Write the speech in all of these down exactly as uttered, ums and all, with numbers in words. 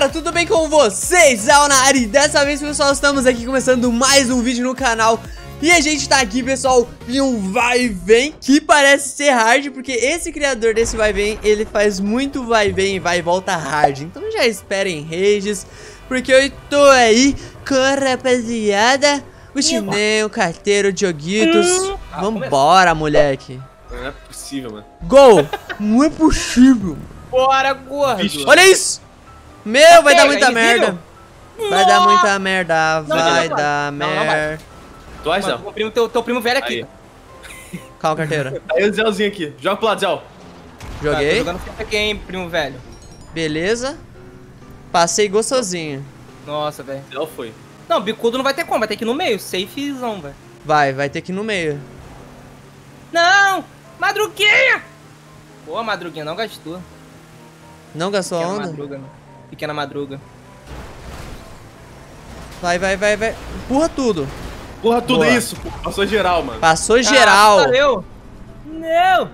galera, tudo bem com vocês? É o Nari. Dessa vez, pessoal, estamos aqui começando mais um vídeo no canal. E a gente tá aqui, pessoal, em um vai e vem que parece ser hard, porque esse criador desse vai e vem, ele faz muito vai e vem e vai e volta hard. Então já esperem rages, porque eu tô aí com a rapaziada, o Chinelo, o Carteiro, o Dioguitos. Hum. ah, Vambora, moleque. Não é possível, mano. Gol! Não é possível. Bora, gordo. Vixe. Olha isso. Meu, vai dar muita merda. Vai dar muita merda. Vai dar merda. Tu acha, Zé? Primo, teu, teu primo velho aqui. Aí. Calma, carteira. Aí o Zéuzinho aqui. Joga pro lado, Zéu. Joguei. Tá, jogando sempre aqui, hein, primo velho. Beleza. Passei gostosinho. Nossa, velho. Zéu foi. Não, bicudo não vai ter como. Vai ter que ir no meio. Safezão, velho. Vai, vai ter que ir no meio. Não! Madruguinha! Pô, Madruguinha não gastou. Não gastou a onda? Madruga, Pequena madruga. Vai, vai, vai, vai. Empurra tudo. Empurra tudo. Boa. Isso, pô. Passou geral, mano. Passou geral. Ah, valeu. Não!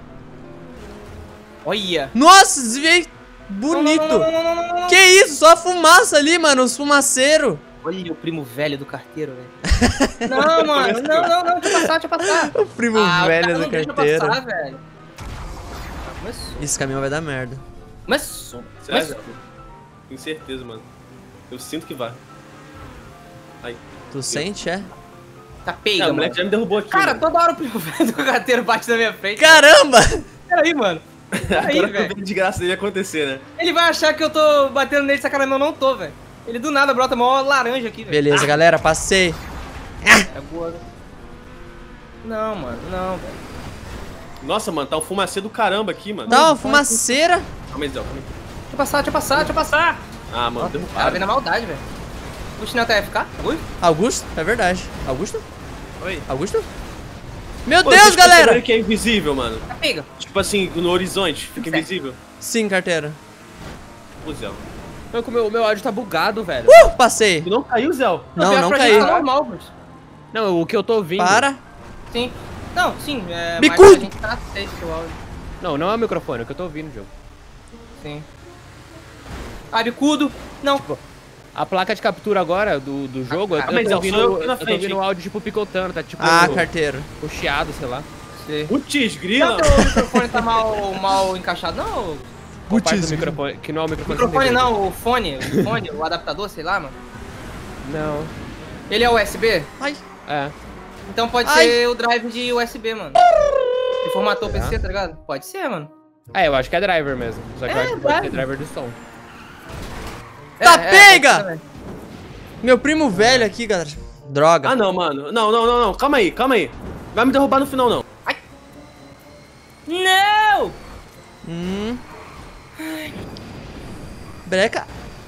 Olha. Nossa, desviei bonito. Não, não, não, não, não, não. Que isso? Só a fumaça ali, mano. Os fumaceiros. Olha o primo velho do carteiro, velho. Não, mano. Não, não, não. Deixa eu passar, deixa eu passar. O primo ah, velho do deixa carteiro. Passar, velho. Começou. Esse caminhão vai dar merda. Começou. Sério, Zé? Tenho certeza, mano. Eu sinto que vai. Aí. Tu eu... sente, é? Tá peiga, mano. O moleque já me derrubou aqui. Cara, mano. toda hora o primo velho do carteiro bate na minha frente. Caramba! Peraí, mano. Peraí, Agora que eu velho. vi de graça dele acontecer, né? Ele vai achar que eu tô batendo nele, sacanagem, eu não tô, velho. Ele do nada brota mó laranja aqui, velho. Beleza, ah. galera, passei. É boa. Não, mano, não, velho. Nossa, mano, tá um fumacê do caramba aqui, mano. Tá uma fumaceira. Calma aí, Zé, calma aí. Deixa eu passar, deixa eu passar, deixa eu passar. Ah, mano, Ela derrubaram. vem na maldade, velho. O chinelo tá F K? Augusto? Augusto? É verdade. Augusto? Oi. Augusto? Meu Pô, Deus, vocês galera! perceberam que é invisível, mano. Tá pega. Tipo assim, no horizonte, fica Certo. invisível. Sim, carteira. O Zé. O meu, meu áudio tá bugado, velho. Uh, passei. Tu não caiu, Zé? Não, pior não pra caí. gente tá normal, Augusto. Não, o que eu tô ouvindo... Para. Sim. Não, sim, é... Bicudo! Mas a gente tá safe o áudio. Não, não é o microfone, é o que eu tô ouvindo, Diogo. Sim. Ah, bicudo. Não. Tipo, a placa de captura agora do, do jogo, Ah, eu, mas eu tô eu ouvindo, sou eu aqui na eu tô frente, ouvindo hein? o áudio tipo picotando, tá tipo... Ah, carteiro. O chiado, sei lá. Sei. Putz, Não, grila. teu microfone tá mal, mal encaixado, não? Qual parte Putz, do microfone, que não é o microfone. Microfone que não, o fone, o fone, o adaptador, sei lá, mano. Não, Ele é U S B? Ai. é. Então pode Ai. ser o drive de U S B, mano. Ele formatou o P C, tá ligado? Pode ser, mano. É, eu acho que é driver mesmo. Só que É, eu acho que pode ser driver. driver do som. Tá, pode pega! ser também. Meu primo velho aqui, galera. Droga. Ah, não, mano. Não, não, não, não. Calma aí, calma aí. Vai me derrubar no final, não. Não! Hum. Breca.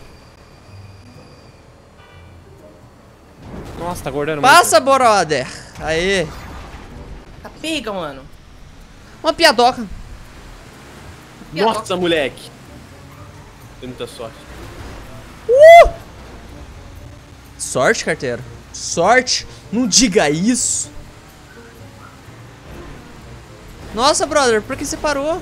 Nossa, tá gordando Passa, brother. Aê. Tá pega, mano. Uma piadoca. Nossa, moleque. Tem muita sorte. Uh! Sorte, carteiro. Sorte. Não diga isso. Nossa, brother, por que você parou?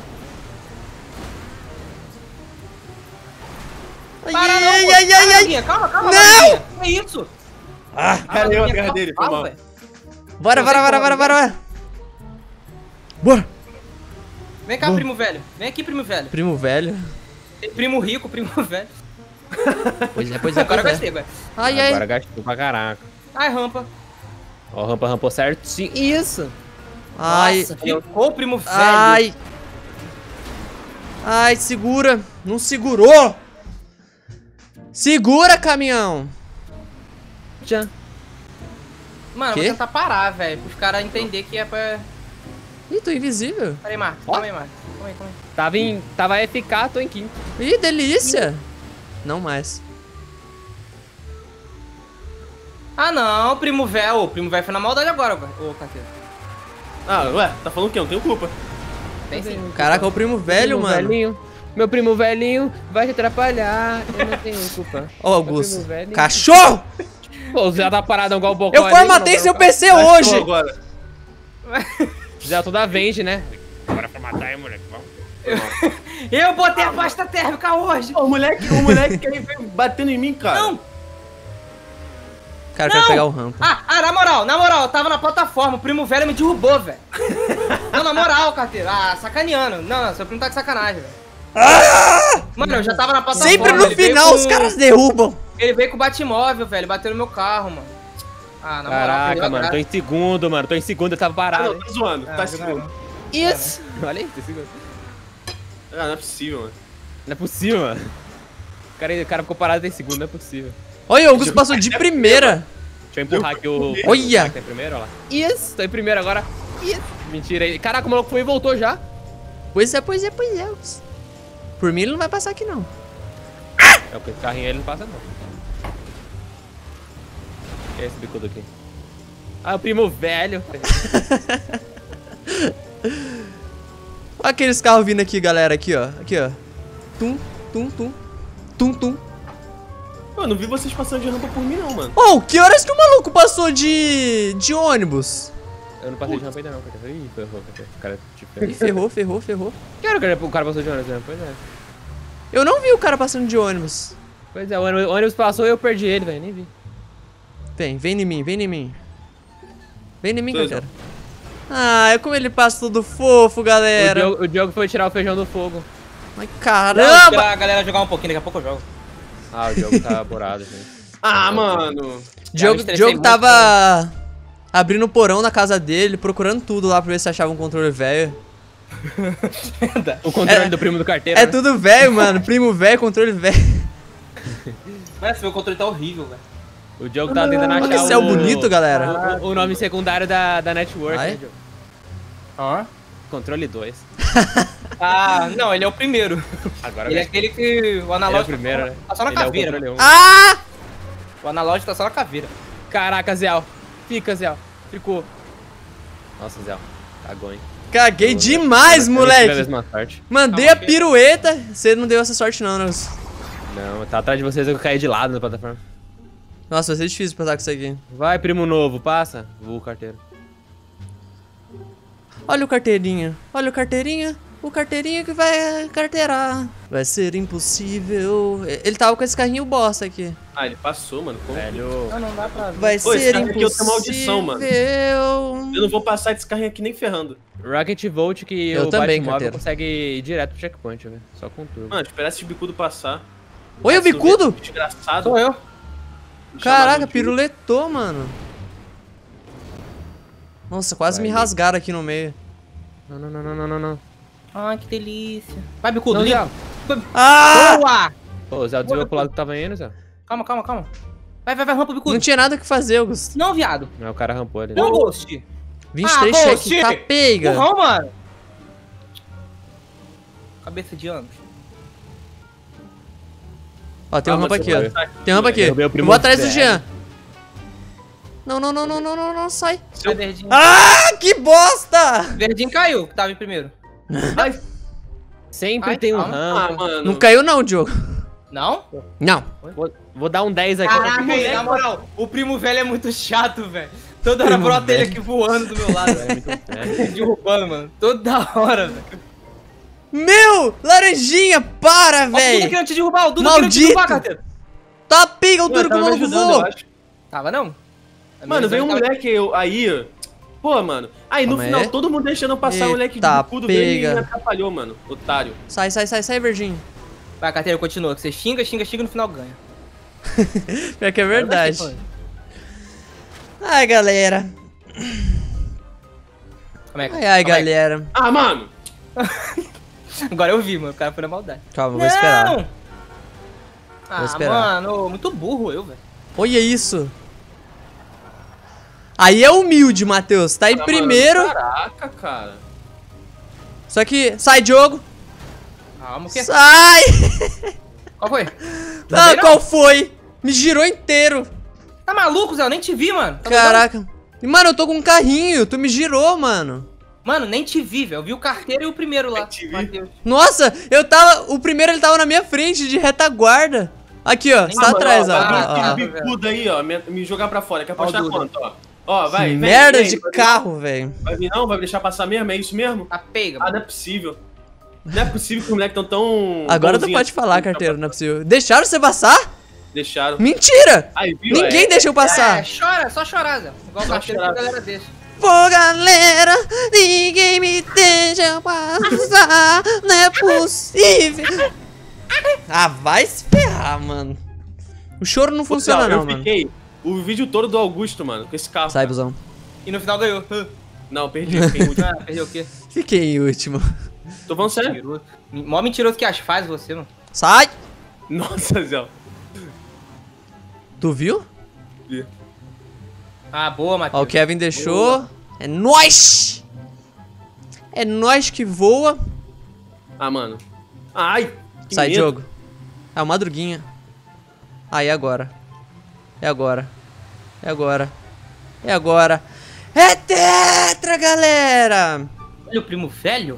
Ai, Para ai, não, ai, pô. ai, Para, ai, ai. Maguinha, calma, calma, Não! Maguinha. Que isso? Ah, Cara, eu Maguinha, atrás dele, foi calma, mal. velho. bora, Não bora, tem bora, como, bora, bora, bora. Bora. Vem cá, Boa. primo velho. Vem aqui, primo velho. Primo velho. Primo rico, primo velho. Pois é, pois é, Agora vai pois é. ser, velho. Ai, Agora ai. gastou pra caraca. Ai, rampa. Ó, rampa rampou certinho. Isso! Ai, Nossa, ficou o primo velho. ai. Ai, segura. Não segurou. Segura, caminhão. Tchan. Mano, Quê? vou tentar parar, velho. Pros caras entenderem que é pra... Ih, tô invisível. Pera aí, Marcos. Calma aí, Marcos. Calma aí, calma aí. Tava em. Tava F K, tô em quinto. Ih, delícia. Não mais. Ah, não, primo velho. O primo velho foi na maldade agora, ô carteiro. Ah, ué, tá falando o quê? Eu não tenho culpa. Tem sim. Caraca, o primo velho, Primo mano. Velhinho, meu primo velhinho vai te atrapalhar. Eu não tenho culpa. Ó, Augusto. Meu primo velhinho. Cachorro! Pô, o Zé tá parado igual o Bocó. Eu ali, formatei não, seu não, P C Gastou hoje. agora. Zé toda vende, né? Bora formatar aí, moleque. Vamos. Eu botei a pasta térmica hoje. O moleque, o moleque que veio batendo em mim, cara. Não. Cara, eu Não. quero pegar o rampa. Ah, ah, na moral, na moral, eu tava na plataforma, o primo velho me derrubou, velho. Não, na moral, carteiro. Ah, sacaneando. Não, não, seu primo tá de sacanagem, velho. Ah! Mano, eu já tava na plataforma. Sempre no ele veio final com- os caras derrubam. Ele veio com o Batmóvel, velho, bateu no meu carro, mano. Ah, na moral. Caraca, perdeu a mano, tô graça. em segundo, mano. Tô em segundo, eu tava Ah, parado. não, tá zoando. Ah, tá jogar seguro. não. Isso! Olha aí, tô em segundo. Ah, não é possível, mano. Não é possível, mano. O cara, o cara ficou parado em segundo, não é possível. Olha, o Augusto passou de primeira. Deixa eu empurrar aqui o... Olha! Tá em primeiro, olha lá. Isso! Tô em primeiro agora. Isso! Mentira aí. Caraca, o maluco foi e voltou já. Pois é, pois é, pois é, Augusto. Por mim ele não vai passar aqui, não. É, o carrinho aí ele não passa, não. Que é esse bicudo aqui? Ah, o primo velho. Olha aqueles carros vindo aqui, galera. Aqui, ó. Aqui, ó. Tum, tum, tum. Tum, tum. Eu não vi vocês passando de rampa por mim, não, mano. Oh, que horas que o maluco passou de, de ônibus? Eu não passei de rampa ainda não, cara. Ih, ferrou, cara. O cara, tipo... Ih, ferrou, ferrou, ferrou. Que hora que o cara passou de ônibus, né? Pois é. Eu não vi o cara passando de ônibus. Pois é, o ônibus, o ônibus passou e eu perdi ele, velho. Nem vi. Vem, vem em mim, vem em mim. Vem em mim, Dois, cara. Ah, é como ele passa tudo fofo, O galera. Diogo, o Diogo foi tirar o feijão do fogo. Ai, Não, caramba. esperar a galera jogar um pouquinho, daqui a pouco eu jogo. Ah, o Diogo tá borado, gente. Ah, mano. Diogo, me estressei Diogo muito, tava abrindo o porão na casa dele, procurando tudo lá pra ver se achava um controle velho. O controle É- do primo do carteiro, É né? tudo velho, mano. Primo velho, controle velho. Mas meu controle tá horrível, velho. O Diogo tá tentando achar Olha que céu o... bonito, galera. O, o nome secundário da, da network, Vai? né, Diogo? Ah? Controle dois. Ah, não, ele é o primeiro. Agora Ele é vai. aquele que o Ele é o analógico primeiro, né? tá só na Ele é o caveira. controle um. Ah! O analógico tá só na caveira. Caraca, Zé. Fica, Zé. Ficou. Nossa, Zé. Cagou, hein? Caguei demais, Eu não tive a moleque. mesma sorte. Mandei a pirueta. Você não deu essa sorte, não, né? Não, tá atrás de vocês, eu caí de lado na plataforma. Nossa, vai ser difícil passar com isso aqui. Vai, primo novo, passa. Vou, carteiro. Olha o carteirinha. Olha o carteirinha. O carteirinha que vai carteirar. Vai ser impossível. Ele tava com esse carrinho bosta aqui. Ah, ele passou, mano. Como? Velho. Não, não dá pra ver. Vai Pô, esse ser carro aqui eu tenho maldição, mano. impossível. Eu não vou passar desse carrinho aqui nem ferrando. Rocket Volt que Eu o também, Batmóvel carteiro. consegue ir direto pro checkpoint, velho. Só com turbo. Mano, esperar esse bicudo passar. Oi, o Esse bicudo? Desgraçado. Sou eu. Me chamaram Caraca, de- piruletou, mano. Nossa, quase Vai, me rasgaram aqui no meio. Não, não, não, não, não, não, não. Ai, que delícia. Vai, bicudo, Não, limpa. Ah! Boa! Pô, o Zé desviou pro lado que tava indo, Zé. Calma, calma, calma. Vai, vai, vai, rampa o bicudo. Não tinha nada o que fazer, Augusto. Não, viado. Não, o cara rampou ali. Não, Ghost. vinte e três Ah, cheque, Ghost! capeiga. Burrão, mano. Cabeça de anos. Ó, tem um Ah, rampa mas aqui, você ó. vai- Tem um rampa aqui. Derrubei o Eu primo vou atrás do velho. Jean. Não, não, não, não, não, não, não, sai. Vai, verdinho. Ah, que bosta! Verdinho caiu, que tava em primeiro. Ai, Sempre Ai, tem um calma. ah, rampa. mano. Não caiu não, Diogo. Não? Não. Vou, vou dar um dez aqui. Caraca, aí, na moral, o primo velho é muito chato, velho. Toda hora Primo brota ele velho. aqui voando do meu lado, É velho. muito- é. Derrubando, mano. Toda hora, velho. Meu, laranjinha, para, Ó, o Duda velho. querendo te derrubar, o Duda querendo te Maldito. derrubar, carteiro. Tá pega o Mano, duro que o tava me maluco ajudando, eu voou. acho. Tava não? A minha Mano, veio um visão tava- moleque eu- aí. Pô, mano. Aí no Calma final, aí. todo mundo deixando eu passar, o moleque de Eita, bicudo veio e pega. me atrapalhou, mano. Otário. Sai, sai, sai, sai, verdinho. Vai, carteiro, continua. Que você xinga, xinga, xinga e no final ganha. Pior que é verdade. Eu gostei, Ai, galera. Como é que Ai, ai, como é que- galera. Ah, mano. Agora eu vi, mano. O cara foi na maldade. Calma, eu vou esperar. Não! Ah, esperar. mano, muito burro eu, velho. Olha isso. Aí é humilde, Matheus. Tá em Ah, primeiro. mano, caraca, cara. Só que. Sai, Diogo. Calma, o quê? Sai! Qual foi? Não Ah, veio, não? qual foi? Me girou inteiro. Tá maluco, Zé? Eu nem te vi, mano. Tá Caraca. E, mano, eu tô com um carrinho. Tu me girou, mano. doidão? Mano, nem te vi, velho. Eu vi o carteiro e o primeiro lá. Nem te vi. Mateus. Nossa, eu tava. O primeiro ele tava na minha frente, de retaguarda. Aqui, ó. Você tá mano, atrás, ó. ó, ó, ah, ó. Esse bicudo aí, ó, me, me jogar pra fora. Quer Ó, apostar Duda. quanto, ó? Ó, vai, Que vem, merda vem, de vai vir- carro, velho. Vai vir não? Vai me deixar passar mesmo? É isso mesmo? Tá pega, Ah, mano. não é possível. Não é possível que os moleques tão tão... Agora tu bonzinhos pode assim, falar, tá? carteiro, não é possível. Deixaram você passar? Deixaram. Mentira! Aí, viu? Ninguém É. deixa eu passar. É, chora, só chorar, Zé. Igual o Só carteiro que a chorar. galera deixa. Pô, galera, ninguém me deixa eu passar. Não é possível. Ah, vai se ferrar, mano. O choro não funciona, não, eu mano. fiquei o vídeo todo do Augusto, mano, com esse carro. Sai, busão. E no final ganhou. Não, perdi. Fiquei muito... Ah, perdeu o quê? Fiquei em último. Tô falando sério. Mentiroso. Mó mentiroso que as faz você, mano. Sai! Nossa, Zé. Tu viu? Ah, boa, Ó, o Matheus. Kevin deixou. É nóis! É nóis que voa. Ah, mano. Ai! que Sai, medo. Diogo. É o Madruguinha. Aí, agora. É agora. É agora. É agora. É tetra, galera! Olha o primo velho.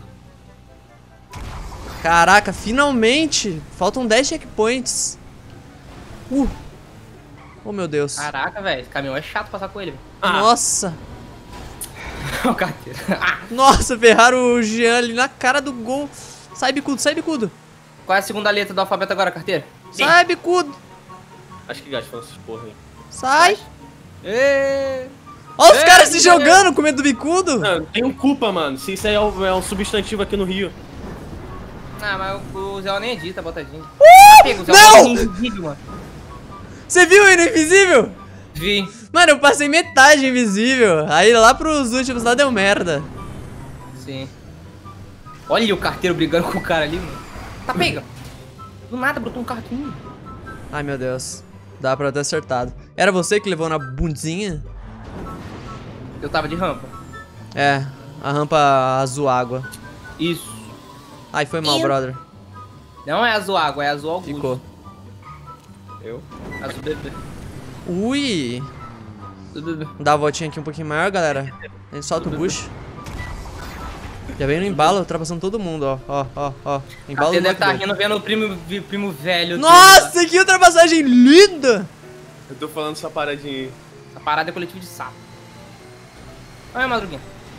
Caraca, finalmente! Faltam dez checkpoints. Uh! Oh, meu Deus. Caraca, velho. Esse caminhão é chato passar com ele, velho. Ah, Nossa! O carteiro. Ah, Nossa, ferraram o Jean ali na cara do gol. Sai, bicudo, sai, bicudo. qual é a segunda letra do alfabeto agora, carteiro? Sai, bicudo. acho que gastou essas porra aí. Sai. Ê! Olha os É, caras se galera. jogando com medo do bicudo. Não, tem um culpa, mano. Se isso aí é um, é um substantivo aqui no Rio. Ah, mas o Zé nem edita, botadinho. Uh, Pega, o Zé não! nem vídeo, mano. Você viu ele invisível? Vi. Mano, eu passei metade invisível. Aí lá pros últimos lá deu merda. Sim. Olha o carteiro brigando com o cara ali, mano. Tá, pega. Do nada brotou um carro aqui. Hum. Ai, meu Deus. Dá pra ter acertado. Era você que levou na bundinha? Eu tava de rampa. É, a rampa azul água. Isso. Ai, foi mal, Eu- brother. Não é azul água, é azul Augusto. Ficou. Eu? Azul bebê. Ui. Azul bebê. Dá a voltinha aqui um pouquinho maior, galera. A gente solta o bucho. Já vem no embalo, ultrapassando todo mundo, ó. Ó, ó, ó. Embalo Você do deve estar McDonald's. rindo vendo o primo, vi- primo velho. dele Nossa, que ultrapassagem linda! Eu tô falando essa paradinha aí. lá. Essa parada é coletivo de sapo. Olha a madruguinha.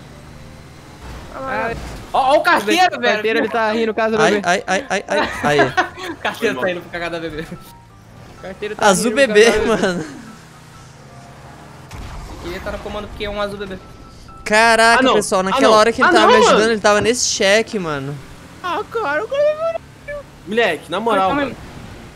Ah, Ó, ó o carteiro, o velho. carteiro, ele tá rindo, caso Ai, bebê. ai, ai, ai, ai. Aí. O carteiro tá indo pro cagada bebê. O carteiro tá Azul rindo, bebê, caso mano. Eu queria estar no comando porque é um azul bebê. Caraca, Ah, não. pessoal, Ah, naquela não. hora que ele Ah, tava não, me ajudando, mano. ele tava nesse cheque, mano. Ah, cara, o cara... Moleque, na moral, Calma aí. mano.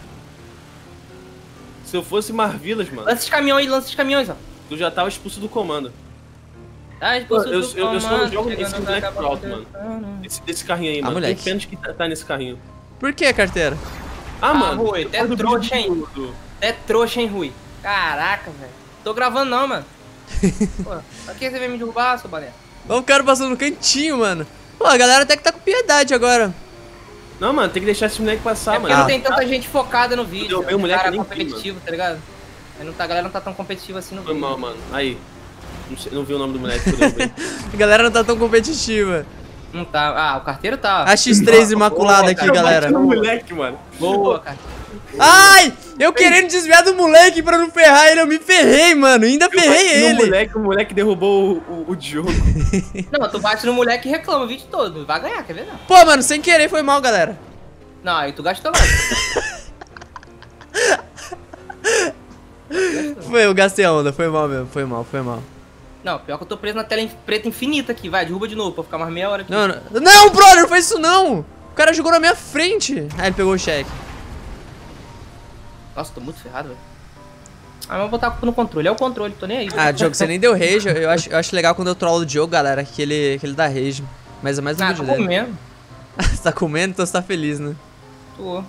Se eu fosse Marvilas, mano, Lança os caminhões aí, lança os caminhões, ó. tu já tava expulso do comando. Tá, Eu, expulso eu, do eu, eu só não comando, jogo chegando esse pra moleque acabar pro alto, com mano. tudo. Esse, desse carrinho aí, Ah, mano. Tem moleque. pena que tá, tá nesse carrinho. Por que, carteira? Ah, Ah, mano. Rui, eu até gosto do trouxa, vídeo hein? do- do- É trouxa, hein, Rui? Caraca, velho. Tô gravando não, mano. Pô, pra que você veio me derrubar, seu balé? Olha o cara passando no cantinho, mano. Pô, a galera até que tá com piedade agora. Não, mano, tem que deixar esse moleque passar, É porque mano. não tem tanta gente focada no vídeo. Eu- eu, o moleque, cara é nem vi, competitivo, tá ligado? Aí não tá, a galera não tá tão competitiva assim no Foi vídeo. mal, mano. Aí. Não, sei- não vi o nome do moleque, fudeu, velho. A galera não tá tão competitiva. Não tá. Ah, o carteiro tá. A X três imaculada Boa, aqui, cara. galera. No moleque, mano. Boa, cara. Ai! Eu querendo desviar do moleque pra não ferrar ele, eu me ferrei, mano. Ainda ferrei No ele. moleque, o moleque derrubou o, o, o Diogo. Não, tu bate no moleque e reclama o vídeo todo. Vai ganhar, quer ver não? Pô, mano, sem querer foi mal, galera. Não, aí tu gastou mais. Foi, eu gastei a onda, foi mal mesmo, foi mal, foi mal. Não, pior que eu tô preso na tela em preta infinita aqui. Vai, derruba de novo pra ficar mais meia hora aqui. Não, não, não, brother, não faz isso não. O cara jogou na minha frente. Aí ele pegou o cheque. Nossa, tô muito ferrado, velho. Ah, mas eu vou botar a culpa no controle. É o controle, tô nem aí. Ah, Diogo, você nem deu rage. Eu acho, eu acho legal quando eu trollo o Diogo, galera, que ele, que ele dá rage. Mas é mais um Ah, vídeo tô dele. comendo. Você tá comendo, então você tá feliz, né? Tô.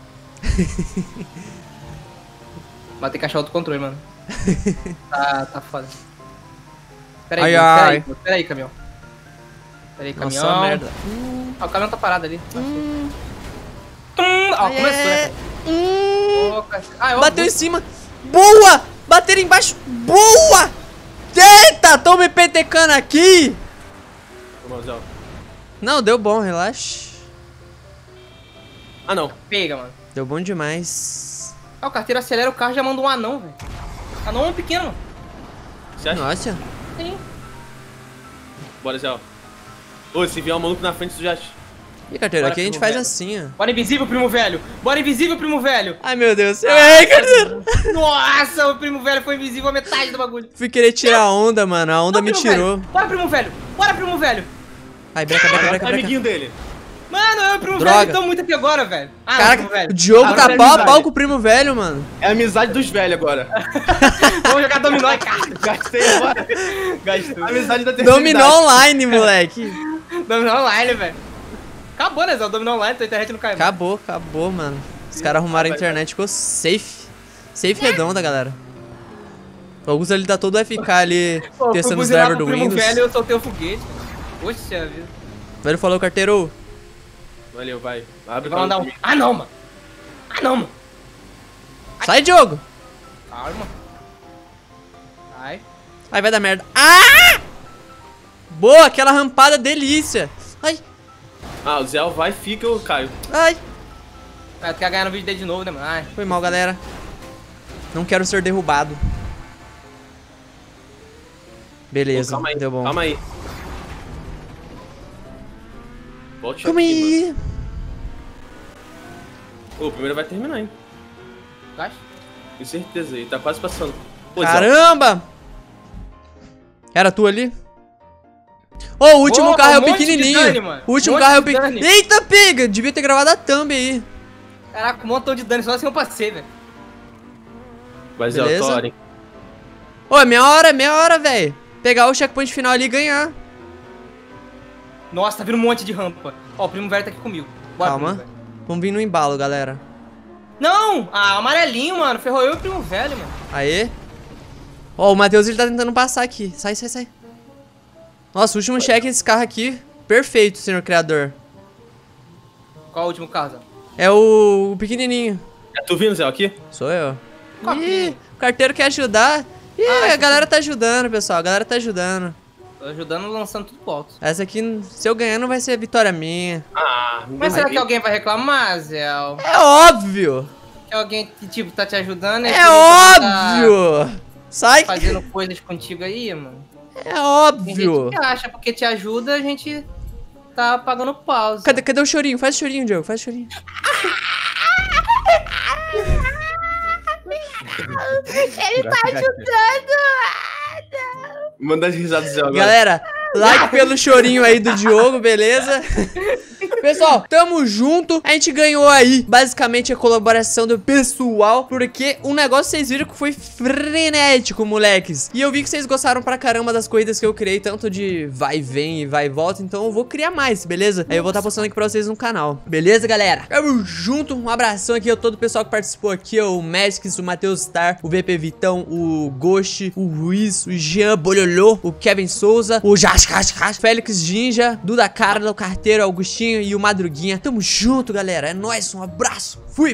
Vai ter que achar outro controle, mano. Tá, tá foda. Pera aí, Ai, pera ai. aí, pera aí, caminhão. Pera aí, caminhão. Nossa, merda. Ah, o caminhão tá parado ali. Tum. Ó, Ai, começou, é. né? Hum, Ô, cara. Ah, eu bateu em cima. Boa! Bateram embaixo. Boa! Eita, tô me petecando aqui. Vamos, ó. Não, deu bom, relaxa. Ah, não. Pega, mano. Deu bom demais. Ah, o carteiro acelera o carro e já manda um anão, velho. Anão é um pequeno, mano. Você acha? Nossa. Sim. Bora, Zé, ó. Ô, se vier um maluco na frente, tu já... Ih, carteiro, Bora, aqui a gente primo faz velho. assim, ó. Bora invisível, primo velho. Bora invisível, primo velho. Ai, meu Deus. Eu errei, carteiro. Nossa, o primo velho foi invisível a metade do bagulho. Fui querer tirar a onda, mano. A onda Bora, me primo tirou. velho. Bora, primo velho. Bora, primo velho. Ai, breca, breca, Agora breca, tá breca. amiguinho dele. Mano, eu e o primo Droga. velho estão muito aqui agora, velho. Ah, não, Caraca, primo velho. o Diogo Agora tá é pau a amizade. pau com o primo velho, mano. É a amizade dos velhos agora. Vamos jogar dominó, cara. Gastei agora. Gastou. Amizade da terceira Dominou idade. online, moleque. Dominó online, velho. Acabou, né, Zé? O dominó online, tua internet não cai mais. Acabou, acabou, mano. Os caras arrumaram a internet, ficou safe. Safe redonda, galera. O Augusto ali tá todo F K ali, Pô, fui testando os buzinar drivers pro do primo Windows. velho, eu soltei o foguete. Poxa vida. O velho falou, carteiro. Valeu, vai. Abre Vai mandar um... Ah, não, mano. Ah, não, mano. Sai, Diogo. Calma. Ai. Ai, vai dar merda. Ah! Boa, aquela rampada delícia. Ai, Ah, o Zé vai e fica, eu caio. ai. Ah, tu quer ganhar no vídeo dele de novo, né, mano? Ai. Foi mal, galera. Não quero ser derrubado. Beleza, Pô, calma aí, deu bom. calma aí. Volte Calma aqui, aí. mano. Ô, o primeiro vai terminar, hein? Tu acha? Com certeza, ele tá quase passando. Pô, Zé, Caramba! Era tu ali? Ô, o último Ô, carro é o um monte de pequenininho. Dani, mano. O último Um monte carro é o de pequenininho. Dani. Eita, pega! Devia ter gravado a thumb aí. Caraca, um montão de dano, só assim eu passei, velho. vai Zé, Beleza. Tora, hein? Ô, é meia hora, é meia hora, velho. Pegar o checkpoint final ali e ganhar. Nossa, tá vindo um monte de rampa. Ó, o primo velho tá aqui comigo. Bora, Calma. primo velho. Vamos vir no embalo, galera. Não! Ah, amarelinho, mano. Ferrou eu e o primo velho, mano. Aê. Ó, o Matheus, ele tá tentando passar aqui. Sai, sai, sai. Nossa, o último check desse carro aqui. Perfeito, senhor criador. Qual o último caso? É o, o pequenininho. É tu vindo, Zé, aqui? Sou eu. Qual Ih, pequenininho? o carteiro quer ajudar. Ih, Ah, a galera tá ajudando, pessoal. A galera tá ajudando. Tô ajudando, lançando tudo pro alto. Essa aqui, se eu ganhar, não vai ser vitória minha. Ah, Mas será que alguém vai reclamar, Zé? É óbvio! Que alguém que, tipo, tá te ajudando? É que ele tá óbvio! Sai! fazendo coisas contigo aí, mano. É Tem óbvio! gente que acha, porque te ajuda, a gente tá pagando pausa. Cadê, cadê o chorinho? Faz o chorinho, Diogo. Faz o chorinho. Ele tá ajudando! Manda as risadas do Zé agora. Galera, like pelo chorinho aí do Diogo, beleza? Pessoal, tamo junto. A gente ganhou aí, basicamente, a colaboração do pessoal, porque o negócio vocês viram que foi frenético, moleques. E eu vi que vocês gostaram pra caramba das corridas que eu criei, tanto de vai e vem e vai e volta. Então eu vou criar mais, beleza? Aí eu vou estar postando aqui pra vocês no canal. Beleza, galera? Tamo junto. Um abração aqui a todo o pessoal que participou aqui, ó, o Magics, o Matheus Star, o V P Vitão, o Ghost, o Ruiz, o Jean Bololô, o Kevin Souza, o Jascas, Félix Ginja, Duda Carla, o Carteiro, Augustinho e o Madruguinha. Tamo junto, galera. É nóis, um abraço. Fui!